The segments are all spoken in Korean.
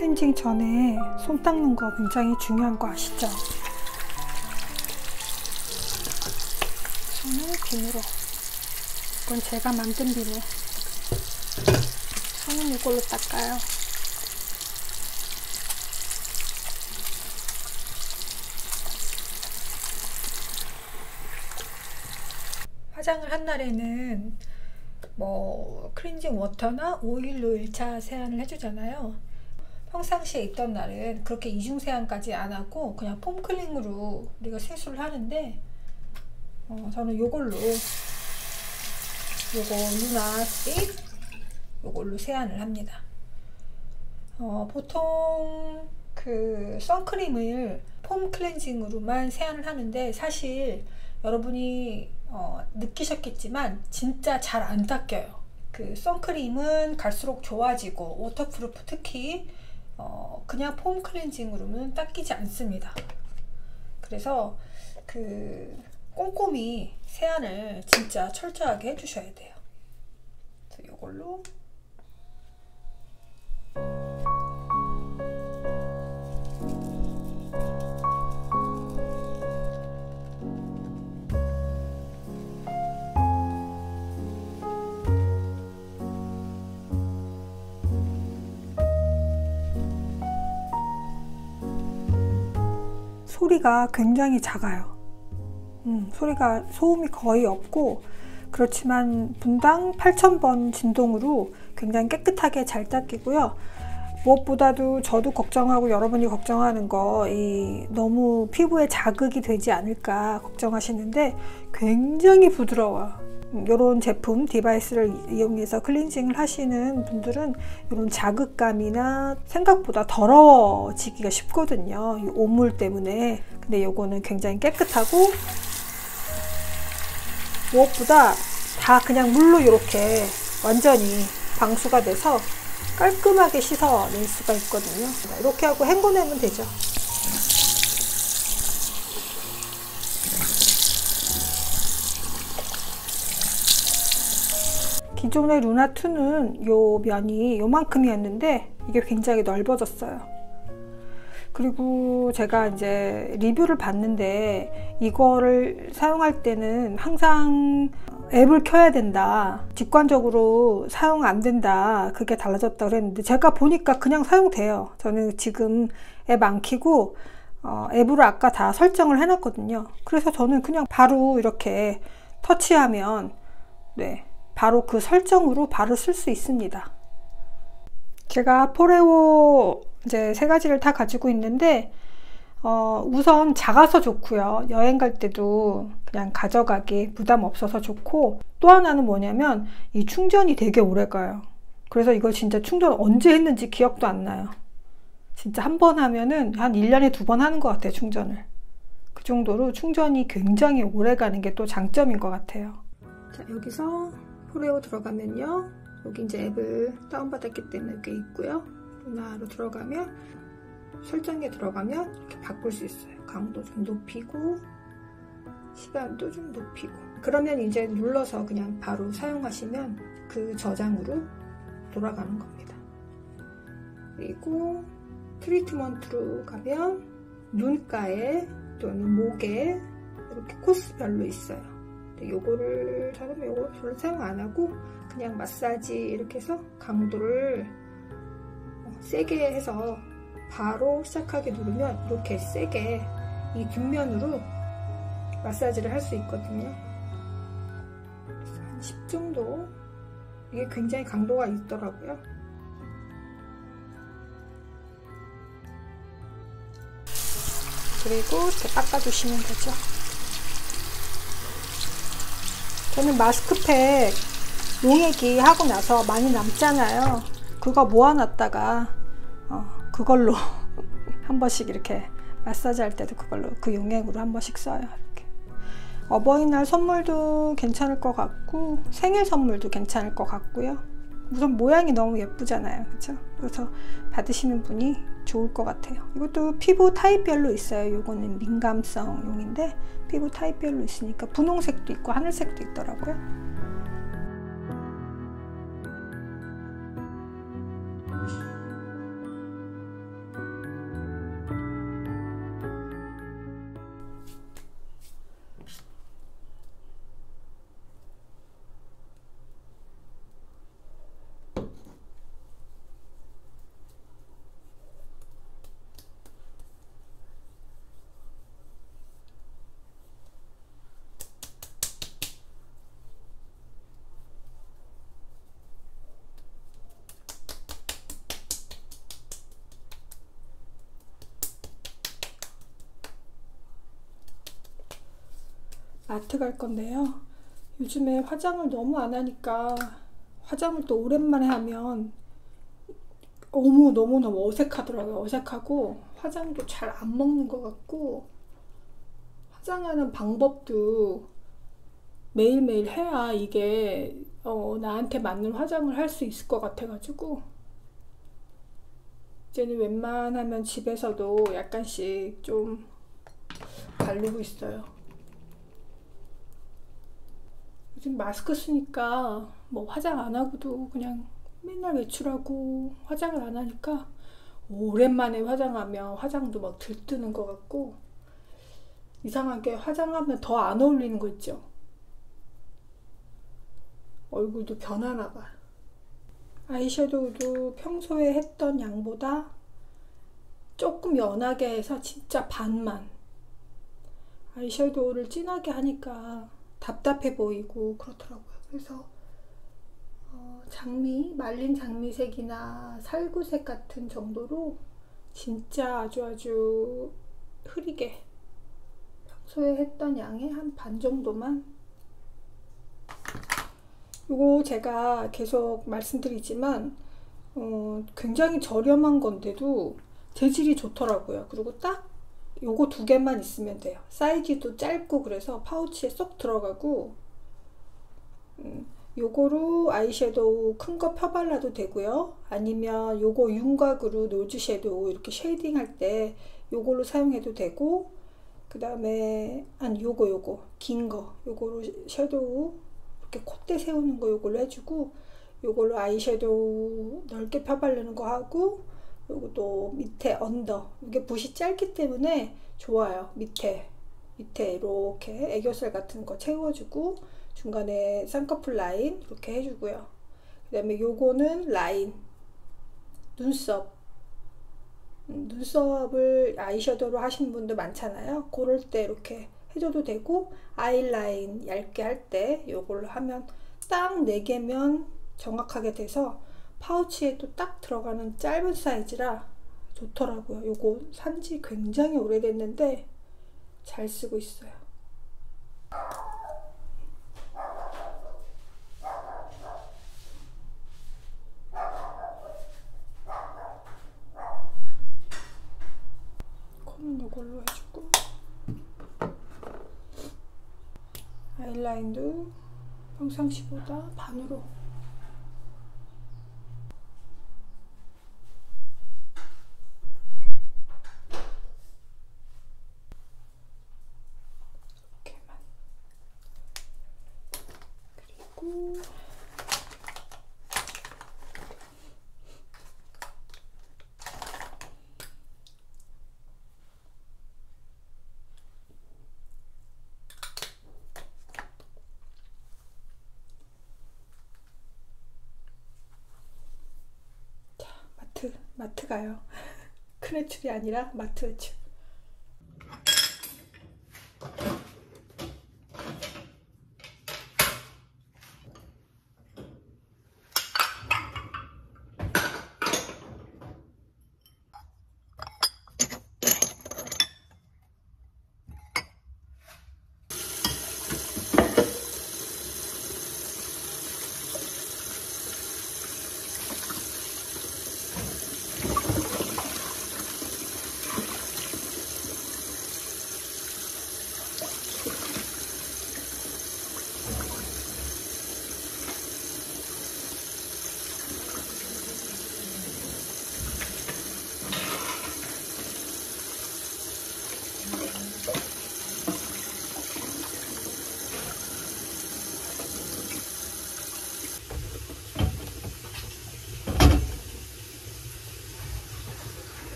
클렌징 전에 손 닦는 거 굉장히 중요한 거 아시죠? 저는 비누로, 이건 제가 만든 비누. 손은 이걸로 닦아요. 화장을 한 날에는 뭐 클렌징 워터나 오일로 1차 세안을 해주잖아요. 평상시에 있던 날은 그렇게 이중 세안까지 안 하고 그냥 폼클링으로 우리가 세수를 하는데, 저는 요걸로, 요거 루나3 요걸로 세안을 합니다. 보통 그 선크림을 폼 클렌징으로만 세안을 하는데, 사실 여러분이 느끼셨겠지만 진짜 잘 안 닦여요. 그 선크림은 갈수록 좋아지고 워터프루프 특히 그냥 폼 클렌징으로는 닦이지 않습니다. 그래서 그 꼼꼼히 세안을 진짜 철저하게 해주셔야 돼요. 그래서 이걸로 소리가 굉장히 작아요. 소리가 소음이 거의 없고, 그렇지만 분당 8000번 진동으로 굉장히 깨끗하게 잘 닦이고요. 무엇보다도 저도 걱정하고 여러분이 걱정하는 거, 너무 피부에 자극이 되지 않을까 걱정하시는데 굉장히 부드러워요. 이런 제품 디바이스를 이용해서 클렌징을 하시는 분들은 이런 자극감이나 생각보다 더러워지기가 쉽거든요, 이 오물 때문에. 근데 이거는 굉장히 깨끗하고, 무엇보다 다 그냥 물로 이렇게 완전히 방수가 돼서 깔끔하게 씻어낼 수가 있거든요. 이렇게 하고 헹궈내면 되죠. 기존의 루나2는 요 면이 요만큼이었는데 이게 굉장히 넓어졌어요. 그리고 제가 이제 리뷰를 봤는데, 이거를 사용할 때는 항상 앱을 켜야 된다, 직관적으로 사용 안 된다, 그게 달라졌다 그랬는데, 제가 보니까 그냥 사용돼요. 저는 지금 앱 안 켜고 앱으로 아까 다 설정을 해놨거든요. 그래서 저는 그냥 바로 이렇게 터치하면 바로 그 설정으로 바로 쓸 수 있습니다. 제가 포레오 이제 3가지를 다 가지고 있는데, 우선 작아서 좋고요. 여행 갈 때도 그냥 가져가기 부담 없어서 좋고, 또 하나는 뭐냐면 이 충전이 되게 오래 가요. 그래서 이거 진짜 충전 언제 했는지 기억도 안 나요. 진짜 한 번 하면은 한 1년에 2번 하는 것 같아요, 충전을. 그 정도로 충전이 굉장히 오래 가는 게 또 장점인 것 같아요. 자, 여기서 포레오 들어가면요, 여기 이제 앱을 다운받았기 때문에 이렇게 있고요. 루나로 들어가면, 설정에 들어가면 이렇게 바꿀 수 있어요. 강도 좀 높이고 시간도 좀 높이고. 그러면 이제 눌러서 그냥 바로 사용하시면 그 저장으로 돌아가는 겁니다. 그리고 트리트먼트로 가면 눈가에 또는 목에 이렇게 코스별로 있어요. 요거를 저는 요거 별로 사용 안 하고 그냥 마사지 이렇게 해서 강도를 세게 해서 바로 시작하게 누르면 이렇게 세게 이 뒷면으로 마사지를 할 수 있거든요. 그래서 한 10 정도, 이게 굉장히 강도가 있더라고요. 그리고 이렇게 닦아주시면 되죠. 저는 마스크팩 용액이 하고 나서 많이 남잖아요. 그거 모아놨다가 그걸로 한 번씩 이렇게 마사지 할 때도 그걸로, 그 용액으로 한 번씩 써요. 이렇게. 어버이날 선물도 괜찮을 것 같고, 생일 선물도 괜찮을 것 같고요. 우선 모양이 너무 예쁘잖아요, 그렇죠? 그래서 받으시는 분이 좋을 것 같아요. 이것도 피부 타입별로 있어요. 요거는 민감성용인데 피부 타입별로 있으니까 분홍색도 있고 하늘색도 있더라고요. 아트 갈 건데요. 요즘에 화장을 너무 안 하니까 화장을 또 오랜만에 하면 너무너무 어색하더라고요. 어색하고 화장도 잘 안 먹는 것 같고 화장하는 방법도 매일매일 해야 이게 나한테 맞는 화장을 할 수 있을 것 같아가지고 이제는 웬만하면 집에서도 약간씩 좀 바르고 있어요. 요즘 마스크 쓰니까 뭐 화장 안 하고도 그냥 맨날 외출하고 화장을 안 하니까 오랜만에 화장하면 화장도 막 들뜨는 것 같고 이상하게 화장하면 더 안 어울리는 거 있죠? 얼굴도 변하나 봐. 아이섀도우도 평소에 했던 양보다 조금 연하게 해서 진짜 반만. 아이섀도우를 진하게 하니까 답답해 보이고 그렇더라고요. 그래서 말린 장미색이나 살구색 같은 정도로 진짜 아주 흐리게 평소에 했던 양의 한 반 정도만. 이거 제가 계속 말씀드리지만 굉장히 저렴한 건데도 재질이 좋더라고요. 그리고 딱 요거 두 개만 있으면 돼요. 사이즈도 짧고 그래서 파우치에 쏙 들어가고 요거로 아이섀도우 큰 거 펴발라도 되고요. 아니면 요거 윤곽으로 노즈 섀도우 이렇게 쉐이딩 할 때 요걸로 사용해도 되고, 그 다음에 요거 긴 거 요거로 섀도우 이렇게 콧대 세우는 거 요걸로 해주고, 요걸로 아이섀도우 넓게 펴바르는 거 하고, 요것도 밑에 언더, 이게 붓이 짧기 때문에 좋아요. 밑에 이렇게 애교살 같은 거 채워주고 중간에 쌍꺼풀 라인 이렇게 해주고요. 그 다음에 요거는 라인, 눈썹을 아이섀도우로 하시는 분들 많잖아요. 그럴 때 이렇게 해줘도 되고, 아이라인 얇게 할 때 요걸로 하면 딱 4개면 정확하게 돼서 파우치에 또 딱 들어가는 짧은 사이즈라 좋더라고요. 요거 산지 굉장히 오래됐는데 잘 쓰고 있어요. 코는 요걸로 해주고, 아이라인도 평상시보다 반으로. 이렇게만. 그리고 마트 가요. 큰 외출이 아니라 마트 외출.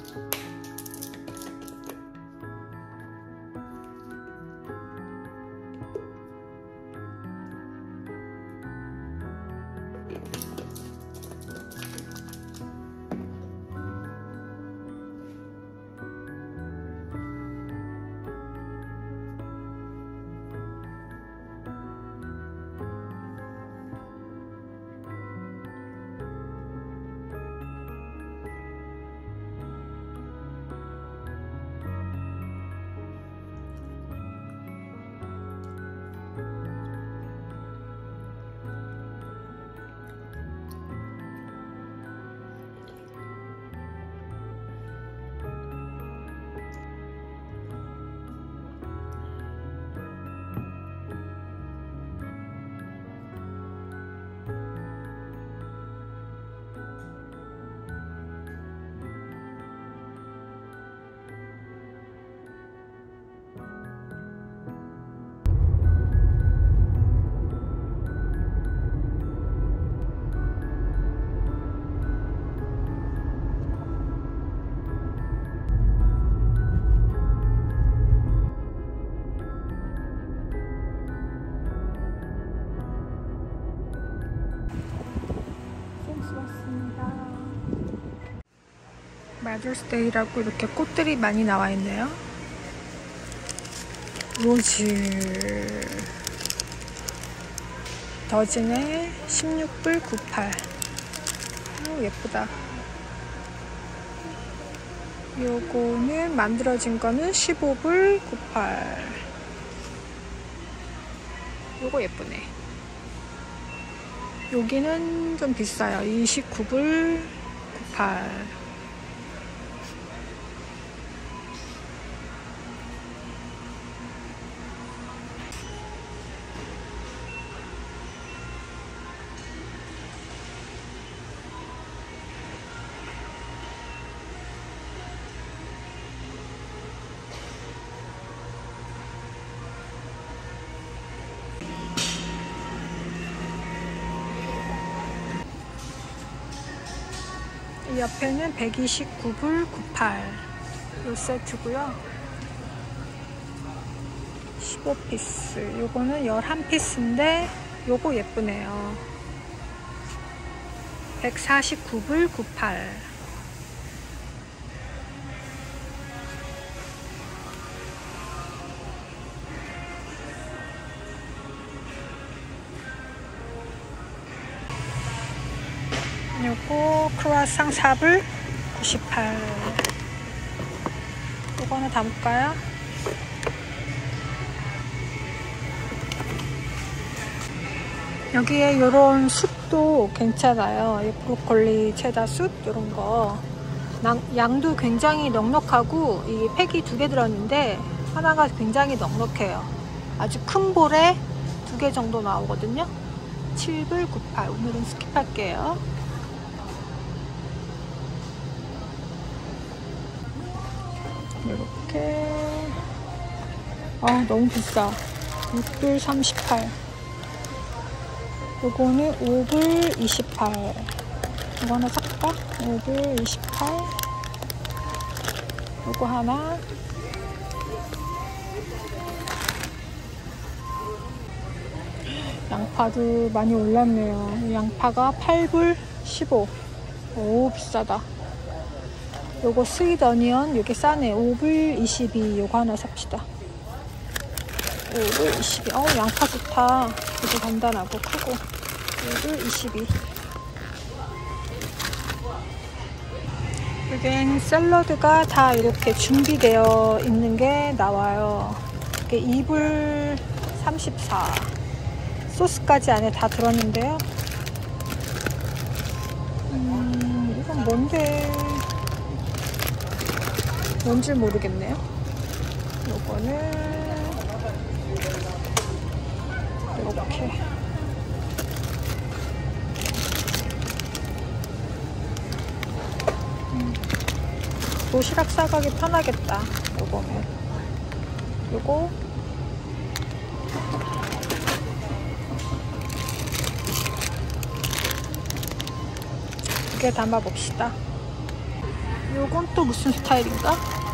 마더스데이라고 이렇게 꽃들이 많이 나와 있네요. 로즈 더진에 16불 98. 오, 예쁘다. 요거는 만들어진 거는 15불 98. 요거 예쁘네. 여기는 좀 비싸요. 29불 98. 이 옆에는 129불 98. 요 세트고요. 15피스. 요거는 11피스인데 요거 예쁘네요. 149불 98. 요거 크루아상 4불 98. 요거는 담을까요? 여기에 요런 숯도 괜찮아요. 이 브로콜리 체다 숯 요런 거. 양도 굉장히 넉넉하고 이 팩이 2개 들었는데 하나가 굉장히 넉넉해요. 아주 큰 볼에 2개 정도 나오거든요. 7불 98. 오늘은 스킵할게요. 이렇게. 아, 너무 비싸. 6불 38. 요거는 5불 28. 이거 하나 살까? 5불 28. 요거 하나. 양파도 많이 올랐네요. 양파가 8불 15. 오, 비싸다. 요거 스윗 어니언, 요게 싸네. 5불 22. 요거 하나 삽시다. 5불 22. 양파 좋다. 되게 단단하고 크고. 5불 22. 여긴 샐러드가 다 이렇게 준비되어 있는 게 나와요. 이게 2불 34. 소스까지 안에 다 들었는데요. 이건 뭔지 모르겠네요. 요거는 이렇게. 도시락 싸가기 편하겠다. 요거는. 요거 두 개 담아 봅시다. 요건 또 무슨 스타일인가?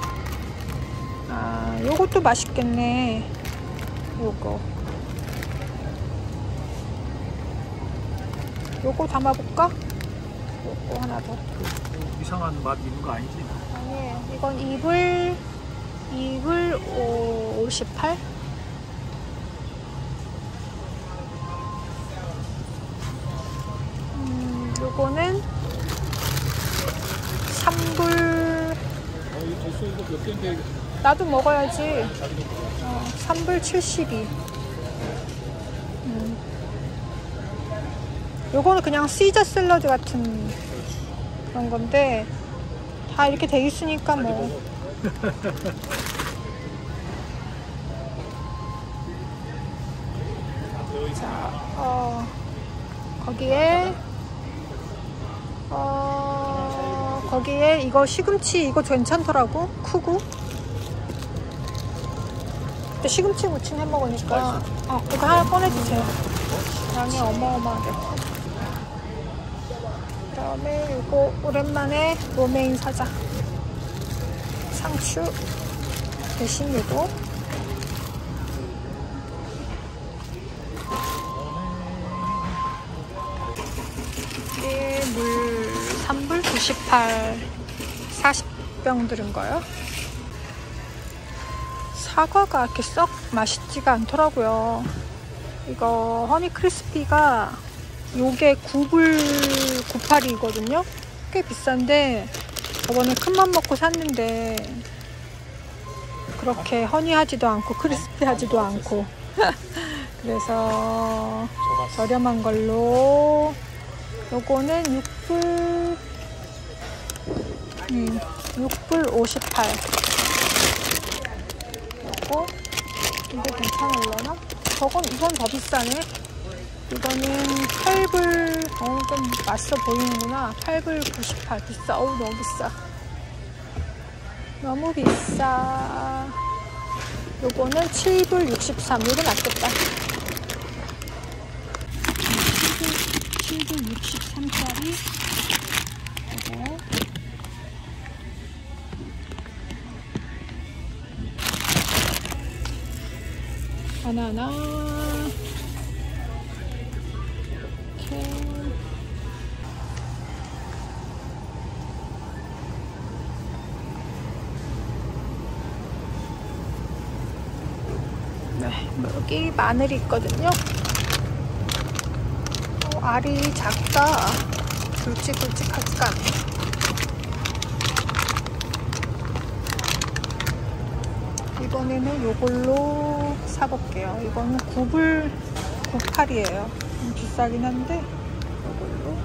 아, 요것도 맛있겠네. 요거 담아볼까? 요거 하나 더. 이상한 맛 있는 거 아니지? 아니에요. 이건 2불 58? 요거는 3불. 이거 됐어. 이거 몇 개인데? 나도 먹어야지. 3불 72. 요거는 그냥 시저 샐러드 같은 그런 건데 다 이렇게 돼 있으니까 뭐. 자, 거기에 이거 시금치 이거 괜찮더라고. 크고. 근데 시금치 무침 해 먹으니까 이거 하나 꺼내주세요. 양이 어마어마하게. 그다음에 이거 오랜만에 로메인 사자. 상추 대신 이거. 이게 물 3불 98 40병 들은 거요. 사과가 이렇게 썩 맛있지가 않더라고요. 이거 허니 크리스피가 요게 9불 98이거든요. 꽤 비싼데 저번에 큰맘 먹고 샀는데 그렇게 허니하지도 않고 크리스피하지도 않고 그래서 저렴한 걸로 요거는 6불 58. 요거 이게 괜찮을려나? 이건 더 비싸네. 이거는 8불. 좀 맛있어 보이는구나. 8불 98. 비싸. 너무 비싸. 너무 비싸. 요거는 7불 63. 요거 낫겠다. 7불 63짜리. 요거. 바나나. 네, 여기 마늘이 있거든요. 알이 작다. 굵직굵직할까? 이번에는 요걸로 사볼게요. 이거는 9불 98이에요. 비싸긴 한데 요걸로.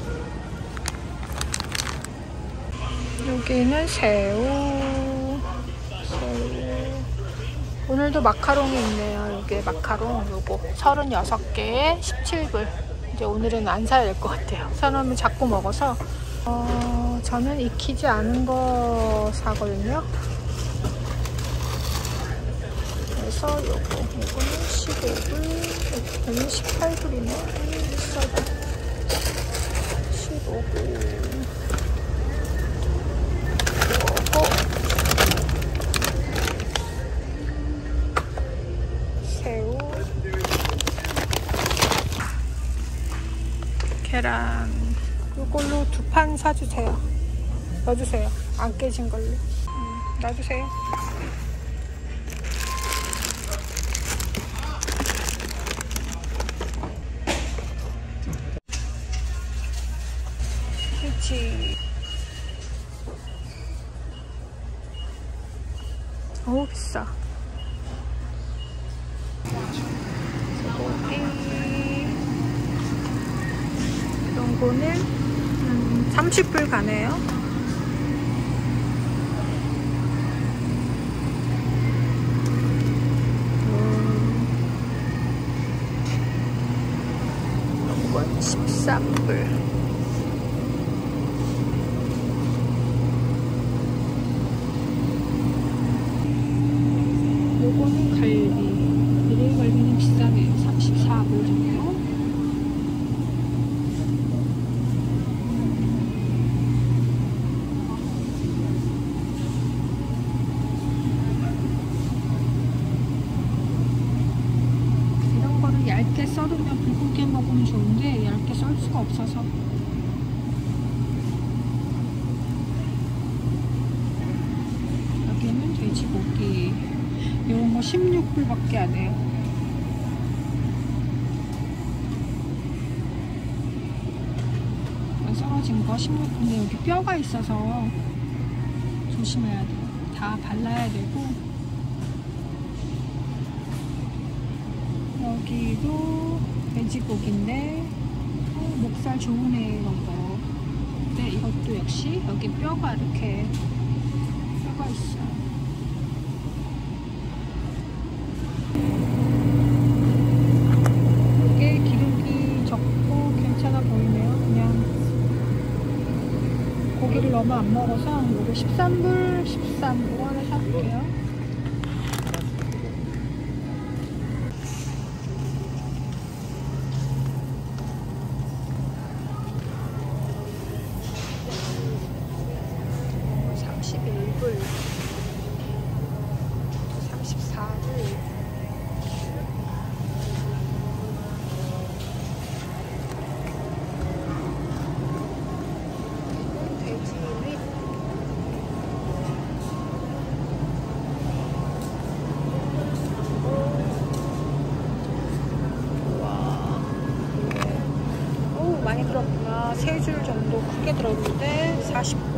여기는 새우. 오늘도 마카롱이 있네요. 이게 마카롱 요거 36개에 17불. 이제 오늘은 안 사야 될 것 같아요. 사놓으면 자꾸 먹어서. 저는 익히지 않은 거 사거든요. 그래서 요거는 15불. 여기는 18불이네. 비싸다. 15불. 계란 이걸로 2판 사주세요. 넣어주세요. 안 깨진 걸로. 놔주세요. 그렇지. 어우 비싸. 이런 거는 30불 가네요. 이런 건 13불. 요거는 갈비. 일일 갈비는 비싸네. 34불 정도. 얇게 썰으면 붉게 먹으면 좋은데 얇게 썰 수가 없어서. 여기는 돼지고기. 이런 거 16불밖에 안 해요. 썰어진 거 16불인데 여기 뼈가 있어서 조심해야 돼요. 다 발라야 되고. 여기도 돼지고기인데 목살 좋으네. 이런 거. 근데 이것도 역시 여기 뼈가 이렇게 뼈가 있어요. 이게 기름기 적고 괜찮아 보이네요. 그냥 고기를 너무 안 먹어서 이거 13불 하나 사볼게요. $31, 34불. 돼지 윗. 와, 오 많이 들었구나. 3줄 정도 크게 들었는데 40불.